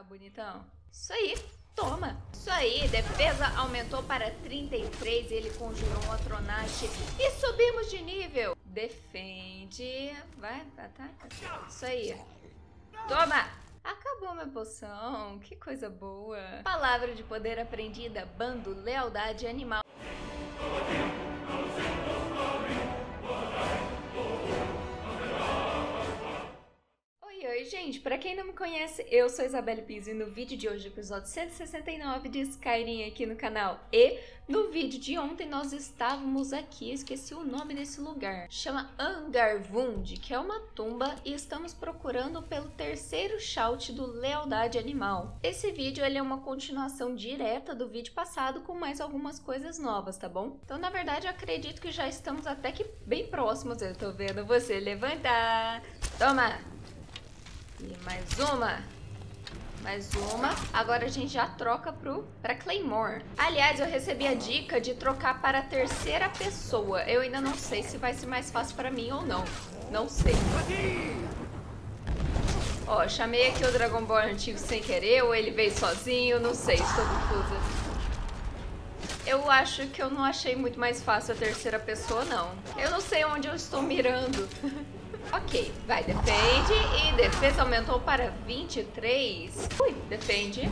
cá, bonitão. Isso aí, toma. Isso aí, defesa aumentou para 33 e ele conjurou um Atronache e subimos de nível. Defende. Vai, ataca. Isso aí. Toma. Acabou minha poção. Que coisa boa. Palavra de poder aprendida. Bando, lealdade animal. Oi, gente, pra quem não me conhece, eu sou Isabelle Pizzo e no vídeo de hoje, episódio 169 de Skyrim aqui no canal. E no vídeo de ontem nós estávamos aqui, esqueci o nome desse lugar, chama Angarvund, que é uma tumba, e estamos procurando pelo terceiro shout do Lealdade Animal. Esse vídeo ele é uma continuação direta do vídeo passado com mais algumas coisas novas, tá bom? Então, na verdade, eu acredito que já estamos até que bem próximos. Eu tô vendo você levantar. Toma! E mais uma. Mais uma. Agora a gente já troca pra Claymore. Aliás, eu recebi a dica de trocar para a terceira pessoa. Eu ainda não sei se vai ser mais fácil para mim ou não. Não sei. Ó, chamei aqui o Dragonborn antigo sem querer, ou ele veio sozinho, não sei, estou confusa. Eu acho que eu não achei muito mais fácil a terceira pessoa, não. Eu não sei onde eu estou mirando. Ok, vai, defende. E defesa aumentou para 23. Ui, defende.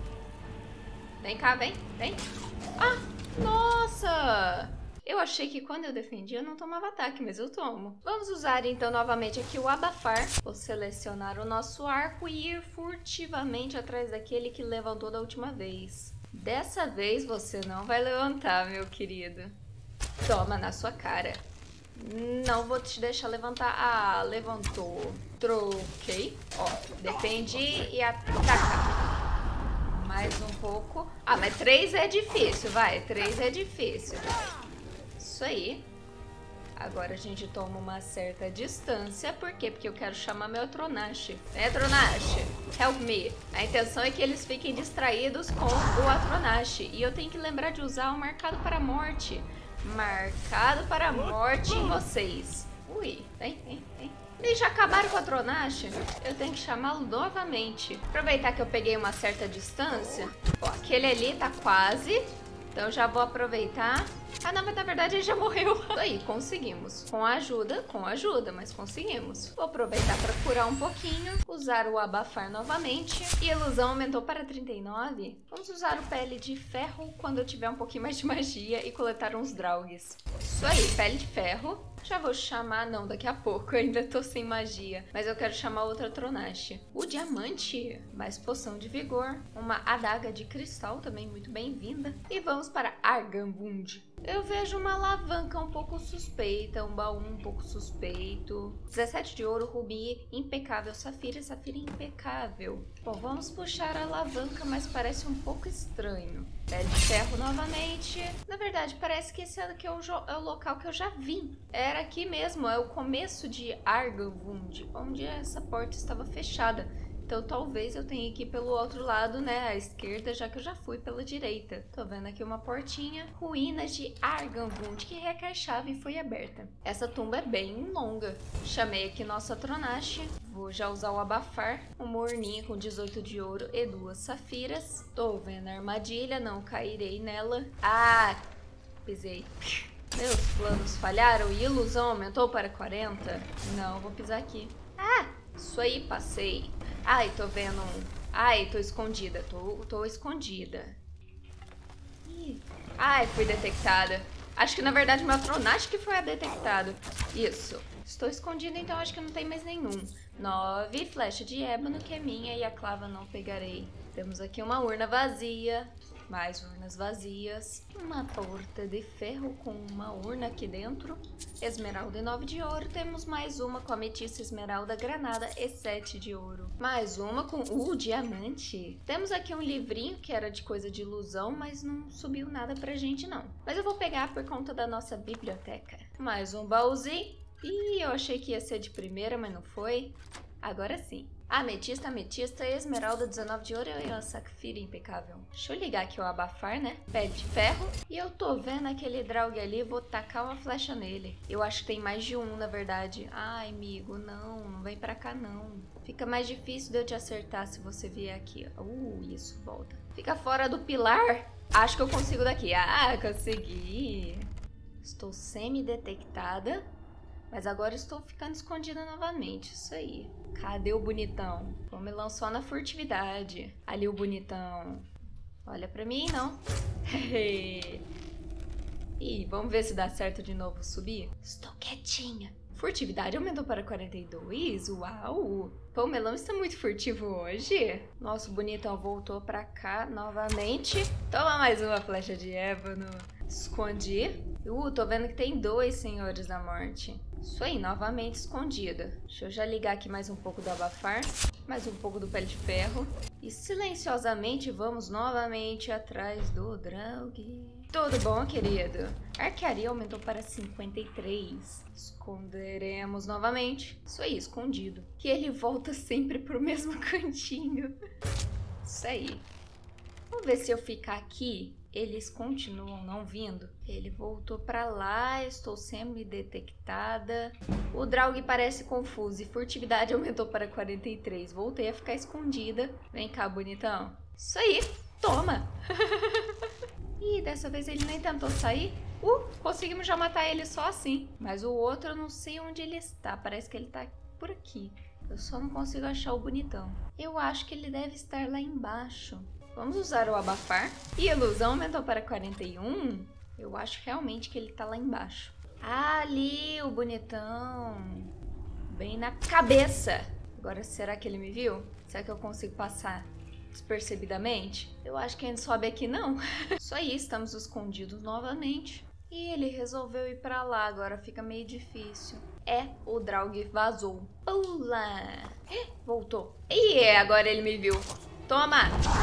Vem cá, vem. Ah, nossa! Eu achei que quando eu defendia eu não tomava ataque, mas eu tomo. Vamos usar então novamente aqui o abafar. Vou selecionar o nosso arco e ir furtivamente atrás daquele que levantou da última vez. Dessa vez você não vai levantar, meu querido. Toma na sua cara. Não vou te deixar levantar. Ah, levantou. Troquei. Ó, defende e ataca. Mais um pouco. Ah, mas 3 é difícil, vai. 3 é difícil. Isso aí. Agora a gente toma uma certa distância. Por quê? Porque eu quero chamar meu Atronache. Atronache, help me. A intenção é que eles fiquem distraídos com o Atronache. E eu tenho que lembrar de usar o marcado para a morte. Marcado para a morte em vocês. Ui, vem. Eles já acabaram com a Atronache. Eu tenho que chamá-lo novamente. Aproveitar que eu peguei uma certa distância. Ó, aquele ali tá quase. Então já vou aproveitar. Ah, não, mas na verdade ele já morreu. Aí, conseguimos. Com ajuda, mas conseguimos. Vou aproveitar para curar um pouquinho. Usar o abafar novamente. E a ilusão aumentou para 39. Vamos usar o pele de ferro quando eu tiver um pouquinho mais de magia e coletar uns draugs. Isso aí, pele de ferro. Já vou chamar, não, daqui a pouco, eu ainda tô sem magia. Mas eu quero chamar outra Atronache. O diamante, mais poção de vigor. Uma adaga de cristal, também muito bem-vinda. E vamos para Angarvund. Eu vejo uma alavanca um pouco suspeita, um baú um pouco suspeito. 17 de ouro, rubi, impecável, safira impecável. Bom, vamos puxar a alavanca, mas parece um pouco estranho. Pele de ferro novamente. Na verdade, parece que esse aqui é o local que eu já vim. Era aqui mesmo, é o começo de Angarvund, onde essa porta estava fechada. Então talvez eu tenha que ir pelo outro lado, né, à esquerda, já que eu já fui pela direita. Tô vendo aqui uma portinha. Ruínas de Angarvund, que requer chave e foi aberta. Essa tumba é bem longa. Chamei aqui nossa Atronache. Vou já usar o abafar. Uma urninha com 18 de ouro e 2 safiras. Tô vendo a armadilha, não cairei nela. Ah, pisei. Meus planos falharam e a ilusão aumentou para 40. Não, vou pisar aqui. Ah, isso aí, passei. Ai, tô vendo Ai, tô escondida. Tô escondida. Ih. Ai, fui detectada. Acho que na verdade meu Atronache que foi a detectada. Isso. Estou escondida, então acho que não tem mais nenhum. 9, flecha de ébano que é minha e a clava não pegarei. Temos aqui uma urna vazia. Mais urnas vazias. Uma porta de ferro com uma urna aqui dentro. Esmeralda e 9 de ouro. Temos mais uma com ametista, esmeralda, granada e 7 de ouro. Mais uma com diamante. Temos aqui um livrinho que era de coisa de ilusão, mas não subiu nada pra gente não. Mas eu vou pegar por conta da nossa biblioteca. Mais um baúzinho. Ih, eu achei que ia ser de primeira, mas não foi. Agora sim. Ametista, ametista, esmeralda, 19 de ouro e uma safira impecável. Deixa eu ligar aqui o abafar, né? Pele de ferro. E eu tô vendo aquele Draug ali, vou tacar uma flecha nele. Eu acho que tem mais de um, na verdade. Ai, amigo, não vem pra cá, não. Fica mais difícil de eu te acertar se você vier aqui. Isso, volta. Fica fora do pilar. Acho que eu consigo daqui. Ah, consegui. Estou semi-detectada. Mas agora estou ficando escondida novamente, isso aí. Cadê o bonitão? Pomelão só na furtividade. Ali o bonitão. Olha pra mim, não. Ih, vamos ver se dá certo de novo subir? Estou quietinha. Furtividade aumentou para 42. Uau! Pomelão está muito furtivo hoje. Nosso bonitão voltou pra cá novamente. Toma mais uma flecha de ébano. Escondi. Tô vendo que tem 2 senhores da morte. Isso aí, novamente escondida. Deixa eu já ligar aqui mais um pouco do abafar. Mais um pouco do pele de ferro. E silenciosamente vamos novamente atrás do Draug. Tudo bom, querido? Arquearia aumentou para 53. Esconderemos novamente. Isso aí, escondido. Que ele volta sempre pro mesmo cantinho. Isso aí. Vamos ver se eu ficar aqui. Eles continuam não vindo. Ele voltou pra lá, estou semi-detectada. O Draug parece confuso e furtividade aumentou para 43. Voltei a ficar escondida. Vem cá, bonitão. Isso aí, toma! Ih, dessa vez ele nem tentou sair. Conseguimos já matar ele só assim. Mas o outro eu não sei onde ele está. Parece que ele tá por aqui. Eu só não consigo achar o bonitão. Eu acho que ele deve estar lá embaixo. Vamos usar o abafar. E a ilusão aumentou para 41. Eu acho realmente que ele tá lá embaixo. Ali, o bonitão. Bem na cabeça. Agora, será que ele me viu? Será que eu consigo passar despercebidamente? Eu acho que a gente sobe aqui, não. Isso aí, estamos escondidos novamente. E ele resolveu ir pra lá. Agora fica meio difícil. O Draug vazou. Pula! Voltou. E agora ele me viu. Toma!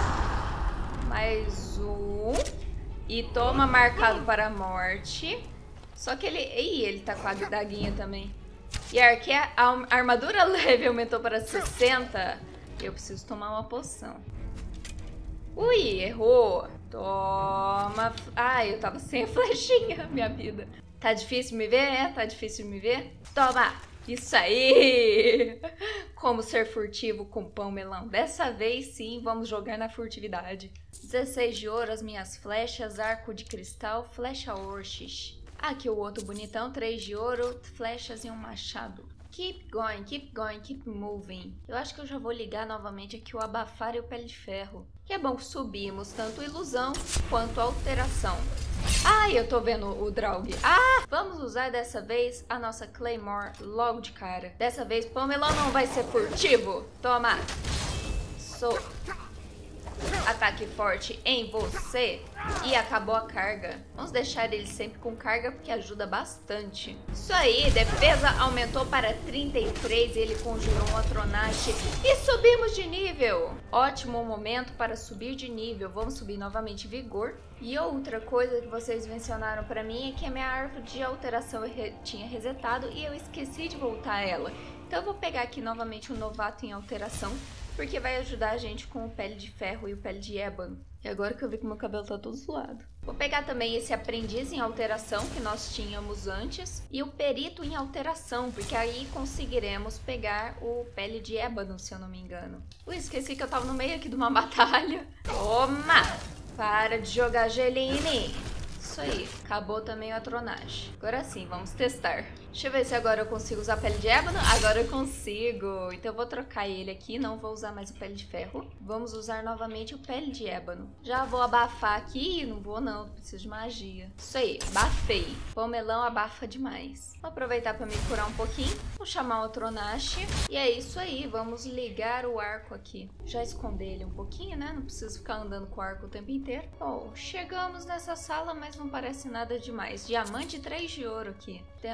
Mais um. E toma, marcado para a morte. Só que ele tá com a daguinha também. E a armadura leve aumentou para 60. Eu preciso tomar uma poção. Ui, errou. Toma. Ai, eu tava sem a flechinha, minha vida. Tá difícil me ver? Tá difícil me ver? Toma. Isso aí! Como ser furtivo com pão melão. Dessa vez sim, vamos jogar na furtividade. 16 de ouro, as minhas flechas, arco de cristal, flecha orchis. Aqui o outro bonitão, 3 de ouro, flechas e um machado. Keep going, keep moving. Eu acho que eu já vou ligar novamente aqui o abafar e o pele de ferro. Que é bom que subimos tanto ilusão quanto alteração. Ai, eu tô vendo o Draug. Vamos usar dessa vez a nossa Claymore logo de cara. Dessa vez, Pomelão não vai ser furtivo. Toma. Ataque forte em você. E acabou a carga. Vamos deixar ele sempre com carga porque ajuda bastante. Isso aí, defesa aumentou para 33. Ele conjurou um Atronache. E subimos de nível. Ótimo momento para subir de nível. Vamos subir novamente vigor. E outra coisa que vocês mencionaram pra mim é que a minha árvore de alteração eu tinha resetado e eu esqueci de voltar ela. Então eu vou pegar aqui novamente o novato em alteração, porque vai ajudar a gente com o pele de ferro e o pele de ébano. E agora que eu vi que meu cabelo tá todo zoado. Vou pegar também esse aprendiz em alteração que nós tínhamos antes e o perito em alteração, porque aí conseguiremos pegar o pele de ébano, se eu não me engano. Esqueci que eu tava no meio aqui de uma batalha. Toma! Para de jogar gelinho em mim. Isso aí, acabou também o Atronache. Agora sim, vamos testar. Deixa eu ver se agora eu consigo usar a pele de ébano. Agora eu consigo. Então eu vou trocar ele aqui, não vou usar mais o pele de ferro. Vamos usar novamente o pele de ébano. Já vou abafar aqui. Não vou não, preciso de magia. Isso aí, abafei. Pomelão abafa demais. Vou aproveitar para me curar um pouquinho. Vou chamar o Atronache. E é isso aí, vamos ligar o arco aqui. Já esconder ele um pouquinho, né? Não preciso ficar andando com o arco o tempo inteiro. Bom, chegamos nessa sala, mas não parece nada demais. Diamante 3 de ouro aqui. Temos esse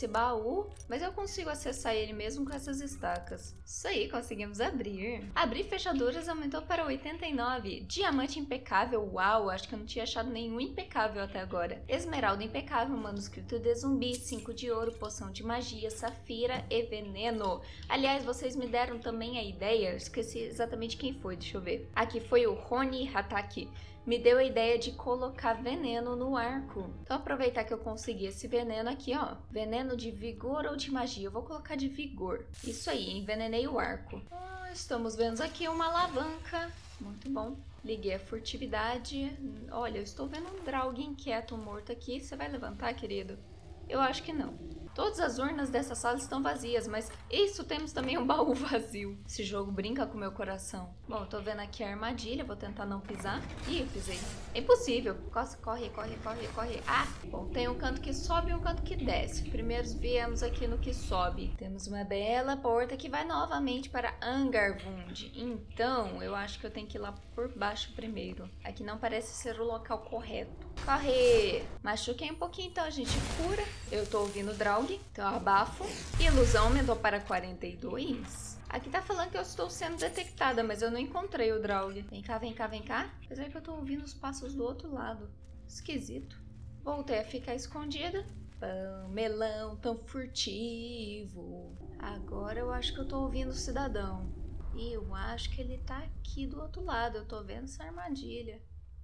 esse baú, mas eu consigo acessar ele mesmo com essas estacas. Isso aí, conseguimos abrir. Abrir fechaduras aumentou para 89. Diamante impecável, uau, acho que eu não tinha achado nenhum impecável até agora. Esmeralda impecável, manuscrito de zumbi, 5 de ouro, poção de magia, safira e veneno. Aliás, vocês me deram também a ideia, esqueci exatamente quem foi, deixa eu ver. Aqui foi o Rony Hataki. Me deu a ideia de colocar veneno no arco. Então aproveitar que eu consegui esse veneno aqui, ó. Veneno de vigor ou de magia? Eu vou colocar de vigor. Isso aí, envenenei o arco. Estamos vendo aqui uma alavanca. Muito bom. Liguei a furtividade. Olha, eu estou vendo um Draug inquieto morto aqui. Você vai levantar, querido? Eu acho que não. Todas as urnas dessa sala estão vazias, mas isso, temos também um baú vazio. Esse jogo brinca com o meu coração. Bom, eu tô vendo aqui a armadilha, vou tentar não pisar. Ih, eu pisei. É impossível. Corre, corre, corre, corre. Ah, bom, tem um canto que sobe e um canto que desce. Primeiro viemos aqui no que sobe. Temos uma bela porta que vai novamente para Angarvund. Então, eu acho que eu tenho que ir lá por baixo primeiro. Aqui não parece ser o local correto. Corre! Machuquei um pouquinho, então a gente cura. Eu tô ouvindo o Draug, então eu abafo. Ilusão aumentou para 42. Aqui tá falando que eu estou sendo detectada, mas eu não encontrei o Draug. Vem cá, vem cá, vem cá. Apesar que eu tô ouvindo os passos do outro lado. Esquisito. Voltei a ficar escondida. Pão, melão, tão furtivo. Agora eu acho que eu tô ouvindo o cidadão. E eu acho que ele tá aqui do outro lado. Eu tô vendo essa armadilha.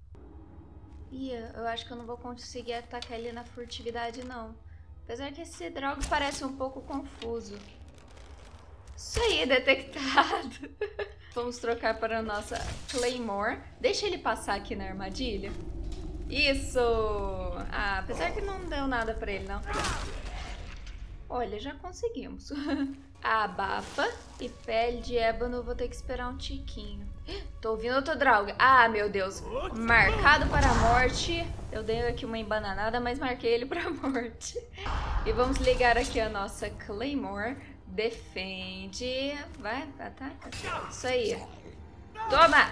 Ih, eu acho que eu não vou conseguir atacar ele na furtividade, não. Apesar que esse Draug parece um pouco confuso. Isso aí, detectado. Vamos trocar para a nossa Claymore. Deixa ele passar aqui na armadilha. Isso! Ah, apesar que não deu nada pra ele, não. Olha, já conseguimos. Abafa e pele de ébano, vou ter que esperar um tiquinho. Tô ouvindo outro Draug. Ah, meu Deus. Marcado para a morte. Eu dei aqui uma embananada, mas marquei ele para a morte. E vamos ligar aqui a nossa Claymore. Defende. Vai, ataca. Isso aí. Toma!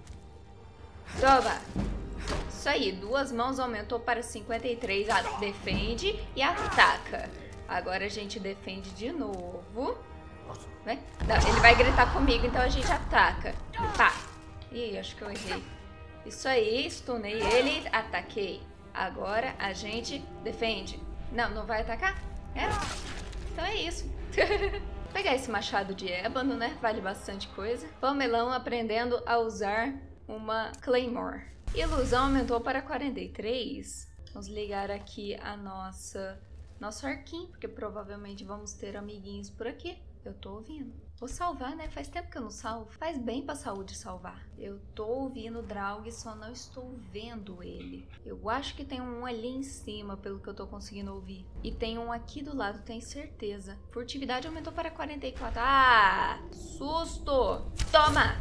Toma! Isso aí. 2 mãos aumentou para 53. Defende e ataca. Agora a gente defende de novo. Né? Não, ele vai gritar comigo, então a gente ataca. Pá. Ih, acho que eu errei. Isso aí, stunei ele, ataquei. Agora a gente defende. Não, não vai atacar? É? Então é isso. Vou pegar esse machado de ébano, né? Vale bastante coisa. Pamelão aprendendo a usar uma Claymore. Ilusão aumentou para 43. Vamos ligar aqui a nosso arquinho, porque provavelmente vamos ter amiguinhos por aqui. Eu tô ouvindo. Vou salvar, né? Faz tempo que eu não salvo. Faz bem pra saúde salvar. Eu tô ouvindo o Draug, só não estou vendo ele. Eu acho que tem um ali em cima, pelo que eu tô conseguindo ouvir. E tem um aqui do lado, tenho certeza. Furtividade aumentou para 44. Ah! Susto! Toma!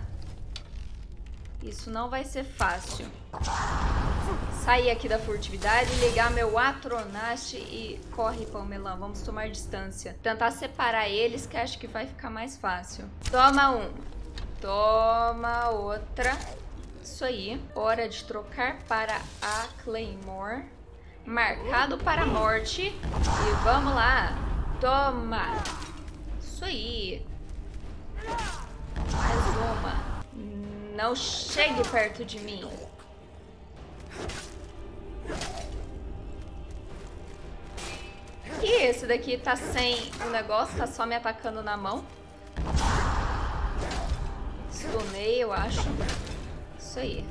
Isso não vai ser fácil. Sair aqui da furtividade, ligar meu Atronaste e corre, Pamelão. Vamos tomar distância. Tentar separar eles, que acho que vai ficar mais fácil. Toma um. Toma outra. Isso aí. Hora de trocar para a Claymore. Marcado para a morte. E vamos lá. Toma. Isso aí. Mais uma. Não chegue perto de mim. E esse daqui tá sem o negócio, tá só me atacando na mão. Stunei, eu acho. Isso aí.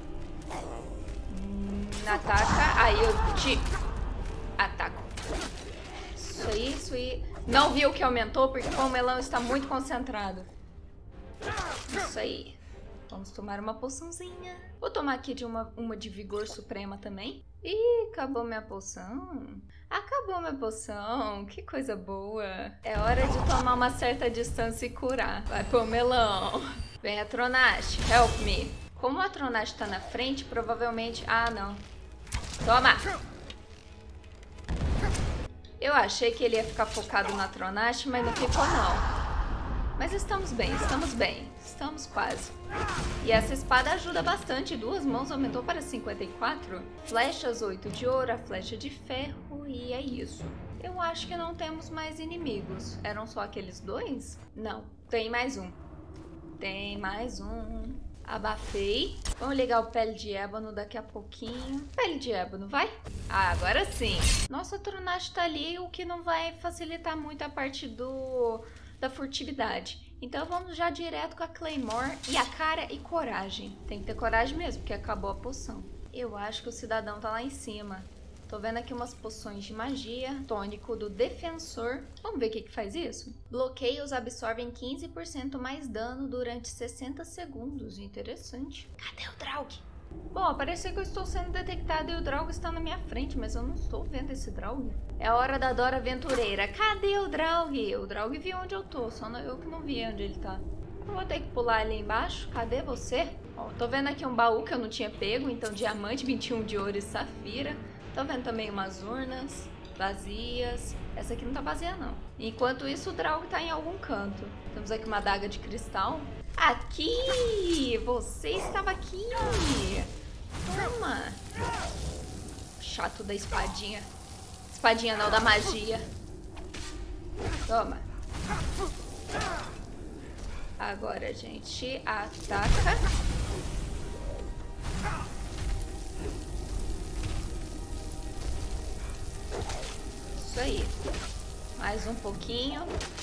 Ataca, aí eu te ataco. Isso aí, isso aí. Não viu que aumentou porque o melão está muito concentrado. Isso aí. Vamos tomar uma poçãozinha. Vou tomar aqui de uma de vigor suprema também. Ih, acabou minha poção. Acabou minha poção. Que coisa boa. É hora de tomar uma certa distância e curar. Vai, Pamelão. Vem, Atronaste. Help me. Como o Atronaste tá na frente, provavelmente... Ah, não. Toma. Eu achei que ele ia ficar focado no Atronaste, mas não ficou, não. Mas estamos bem, estamos bem. Estamos quase. E essa espada ajuda bastante. 2 mãos aumentou para 54. Flechas 8 de ouro, a flecha de ferro. E é isso. Eu acho que não temos mais inimigos. Eram só aqueles dois? Não, tem mais um. Tem mais um. Abafei. Vamos ligar o pele de ébano daqui a pouquinho. Pele de ébano, vai? Ah, agora sim. Nossa, o Tronach tá ali, o que não vai facilitar muito a parte da furtividade. Então vamos já direto com a Claymore e a cara e coragem. Tem que ter coragem mesmo, porque acabou a poção. Eu acho que o cidadão tá lá em cima. Tô vendo aqui umas poções de magia. Tônico do defensor. Vamos ver o que faz isso? Bloqueios absorvem 15% mais dano durante 60 segundos. Interessante. Cadê o Draug? Bom, parece que eu estou sendo detectada e o Draug está na minha frente, mas eu não estou vendo esse Draug. É a hora da Dora Aventureira. Cadê o Draug? O Draug viu onde eu tô, só eu que não vi onde ele tá. Eu vou ter que pular ali embaixo. Cadê você? Ó, tô vendo aqui um baú que eu não tinha pego, então diamante, 21 de ouro e safira. Tô vendo também umas urnas vazias. Essa aqui não tá vazia, não. Enquanto isso, o Draug tá em algum canto. Temos aqui uma adaga de cristal. Aqui! Você estava aqui! Toma! Chato da espadinha. Espadinha não, da magia. Toma. Agora a gente ataca. Isso aí. Mais um pouquinho.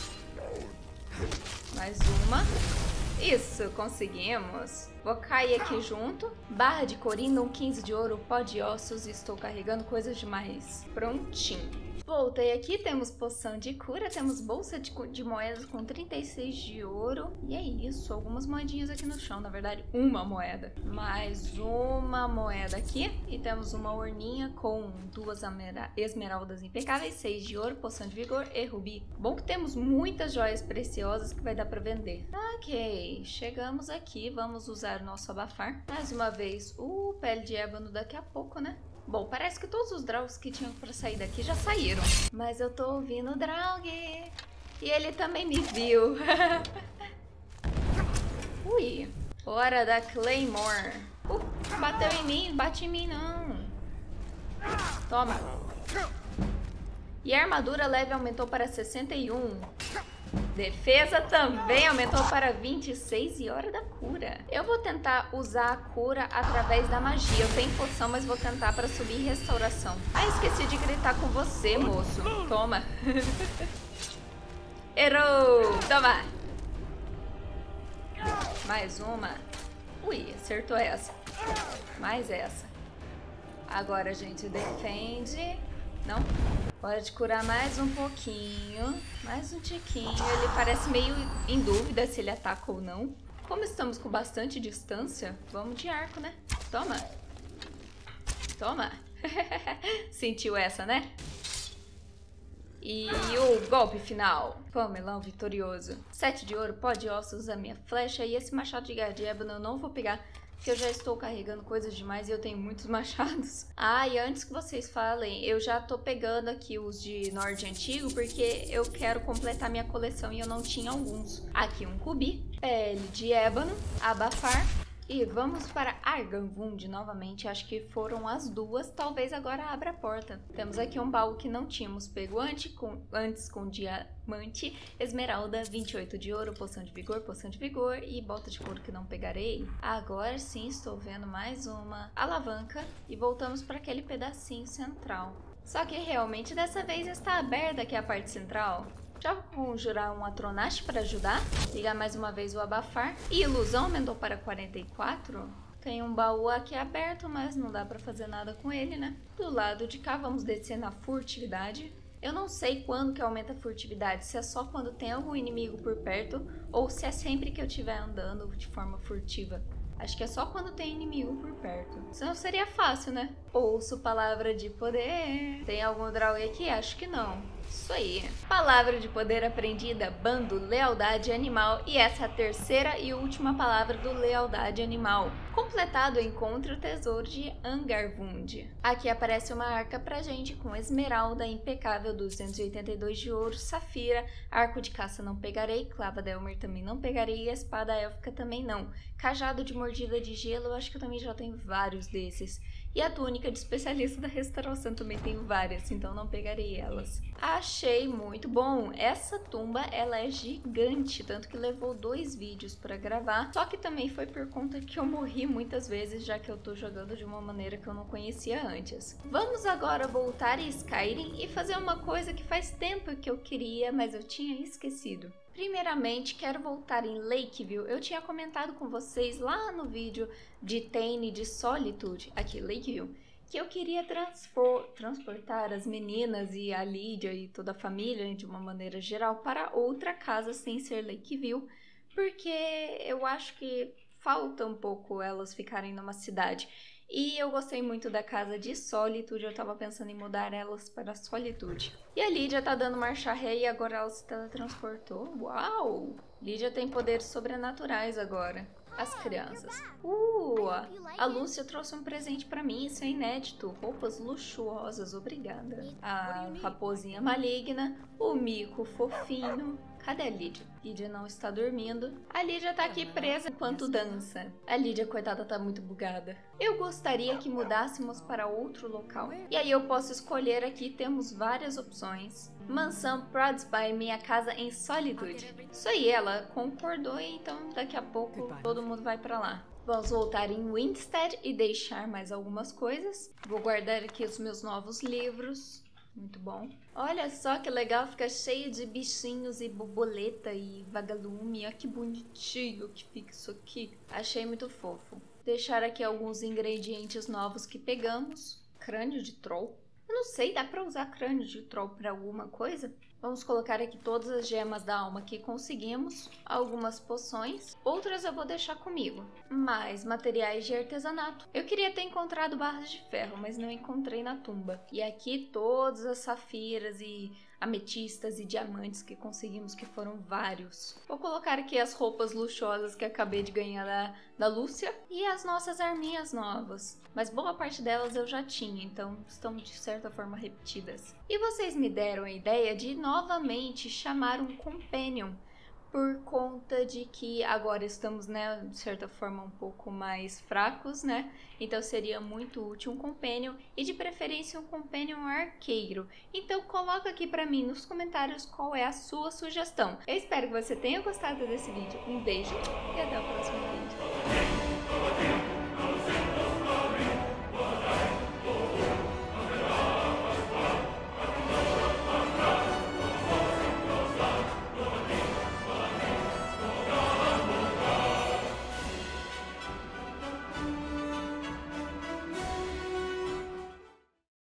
Mais uma. Isso, conseguimos. Vou cair aqui junto. Barra de corindon, 15 de ouro, pó de ossos. Estou carregando coisas demais. Prontinho. Voltei aqui, temos poção de cura, temos bolsa de moedas com 36 de ouro. E é isso, algumas moedinhas aqui no chão, na verdade, uma moeda. Mais uma moeda aqui. E temos uma urninha com 2 esmeraldas impecáveis, 6 de ouro, poção de vigor e rubi. Bom que temos muitas joias preciosas que vai dar pra vender. Ok, chegamos aqui, vamos usar o nosso abafar. Mais uma vez, pele de ébano daqui a pouco, né? Bom, parece que todos os Draugs que tinham pra sair daqui já saíram. Mas eu tô ouvindo o Draug. E ele também me viu. Ui, hora da Claymore. Bateu em mim, bate em mim não. Toma. E a armadura leve aumentou para 61. Defesa também aumentou para 26 e hora da cura. Eu vou tentar usar a cura através da magia. Eu tenho poção, mas vou tentar para subir restauração. Ah, esqueci de gritar com você, moço. Toma. Errou. Toma. Mais uma. Ui, acertou essa. Mais essa. Agora a gente defende. Não? Hora de curar mais um pouquinho. Mais um tiquinho. Ele parece meio em dúvida se ele ataca ou não. Como estamos com bastante distância, vamos de arco, né? Toma. Toma. Sentiu essa, né? E o golpe final. Pamelão vitorioso. 7 de ouro, pó de ossos, a minha flecha. E esse machado de ébano eu não vou pegar, porque eu já estou carregando coisas demais e eu tenho muitos machados. Ah, e antes que vocês falem, eu já tô pegando aqui os de Nord Antigo, porque eu quero completar minha coleção e eu não tinha alguns. Aqui um cubi, pele de ébano, abafar. E vamos para Arganvund novamente, acho que foram as duas, talvez agora abra a porta. Temos aqui um baú que não tínhamos pego antes com diamante, esmeralda, 28 de ouro, poção de vigor e bota de couro que não pegarei. Agora sim estou vendo mais uma alavanca e voltamos para aquele pedacinho central. Só que realmente dessa vez está aberta aqui a parte central. Já vou conjurar um Atronach para ajudar. Ligar mais uma vez o abafar. E ilusão aumentou para 44. Tem um baú aqui aberto, mas não dá para fazer nada com ele, né? Do lado de cá, vamos descer na furtividade. Eu não sei quando que aumenta a furtividade. Se é só quando tem algum inimigo por perto ou se é sempre que eu estiver andando de forma furtiva. Acho que é só quando tem inimigo por perto. Senão seria fácil, né? Ouço palavra de poder. Tem algum Draug aqui? Acho que não. Isso aí. Palavra de poder aprendida, bando, lealdade animal. E essa é a terceira e última palavra do lealdade animal. Completado, encontre o tesouro de Angarvund. Aqui aparece uma arca pra gente com esmeralda impecável, 282 de ouro, safira, arco de caça não pegarei, clava da Elmer também não pegarei e a espada élfica também não. Cajado de mordida de gelo, eu acho que eu também já tenho vários desses. E a túnica de especialista da restauração também tenho várias, então não pegarei elas. Achei muito bom. Essa tumba, ela é gigante, tanto que levou 2 vídeos pra gravar. Só que também foi por conta que eu morri muitas vezes, já que eu tô jogando de uma maneira que eu não conhecia antes. Vamos agora voltar em Skyrim e fazer uma coisa que faz tempo que eu queria, mas eu tinha esquecido. Primeiramente, quero voltar em Lakeville. Eu tinha comentado com vocês lá no vídeo de Tane de Solitude, aqui Lakeville, que eu queria transportar as meninas e a Lydia e toda a família, de uma maneira geral, para outra casa sem ser Lakeville, porque eu acho que falta um pouco elas ficarem numa cidade. E eu gostei muito da casa de Solitude, eu tava pensando em mudar elas para Solitude. E a Lydia tá dando marcha ré e agora ela se teletransportou. Uau! Lydia tem poderes sobrenaturais agora. As crianças. A Lúcia trouxe um presente pra mim, isso é inédito. Roupas luxuosas, obrigada. A raposinha maligna, o mico fofinho. Cadê a Lydia? Lydia não está dormindo. A Lydia tá aqui presa enquanto dança. A Lydia, coitada, tá muito bugada. Eu gostaria que mudássemos para outro local. E aí eu posso escolher aqui, temos várias opções. Mansão Prodsby, minha casa em Solitude. Isso aí, ela concordou, então daqui a pouco todo mundo vai pra lá. Vamos voltar em Winstead e deixar mais algumas coisas. Vou guardar aqui os meus novos livros. Muito bom. Olha só que legal, fica cheio de bichinhos e borboleta e vagalume. Olha que bonitinho que fica isso aqui. Achei muito fofo. Deixar aqui alguns ingredientes novos que pegamos. Crânio de troll. Eu não sei, dá pra usar crânio de troll pra alguma coisa? Vamos colocar aqui todas as gemas da alma que conseguimos, algumas poções, outras eu vou deixar comigo. Mais materiais de artesanato. Eu queria ter encontrado barras de ferro, mas não encontrei na tumba. E aqui todas as safiras e ametistas e diamantes que conseguimos, que foram vários. Vou colocar aqui as roupas luxuosas que acabei de ganhar da Lúcia e as nossas arminhas novas. Mas boa parte delas eu já tinha, então estão de certa forma repetidas. E vocês me deram a ideia de novamente chamar um companion, por conta de que agora estamos, né, de certa forma um pouco mais fracos, né? Então seria muito útil um companion e de preferência um companion arqueiro. Então coloca aqui pra mim nos comentários qual é a sua sugestão. Eu espero que você tenha gostado desse vídeo. Um beijo e até o próximo vídeo.